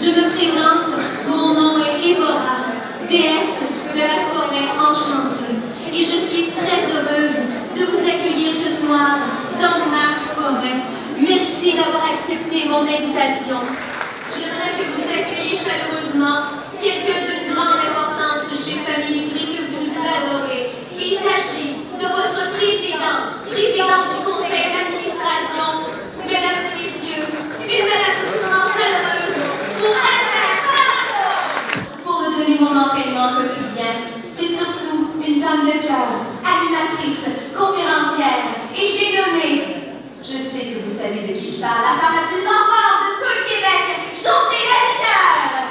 Je me présente, mon nom est Évora, déesse de la forêt enchantée. Et je suis très heureuse de vous accueillir ce soir dans ma forêt. Merci d'avoir accepté mon invitation. J'aimerais que vous accueilliez chaleureusement quelqu'un d'une grande importance chez Famille Gris que vous adorez. Il s'agit de votre président du conseil d'administration. Mesdames et messieurs, une belle applaudissement chaleureuse pour Albert Favardo. Pour me donner mon entraînement quotidien, c'est surtout une femme de cœur, animatrice, conférencière, et j'ai nommé, je sais que vous savez de qui je parle, la femme la plus en forme de tout le Québec, Josée Lalliqueur.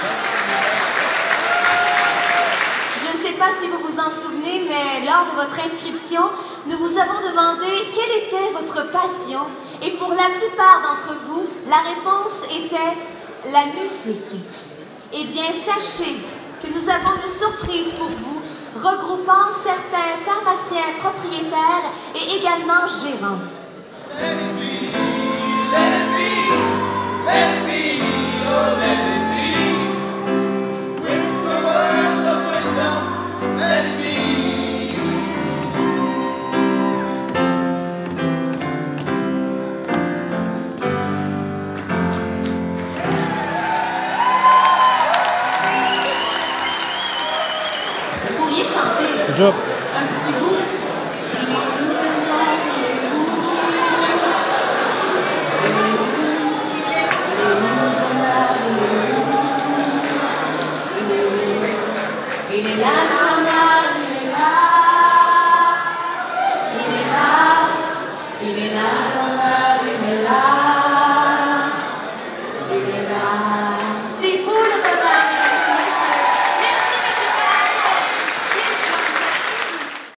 Je ne sais pas si vous vous en souvenez, mais lors de votre inscription, nous vous avons demandé quelle était votre passion, et pour la plupart d'entre vous, la réponse était la musique. Eh bien, sachez que nous avons une surprise pour vous, regroupant certains pharmaciens propriétaires et également gérants. Let it be, let it be, let it be, oh let it be. Whisper words of wisdom, let it be. Vous pourriez chanter un petit bout. Il est où le rêve, il est où? Il est où le bonheur, il est où? Il est là le bonheur, il est là. Il est là le bonheur.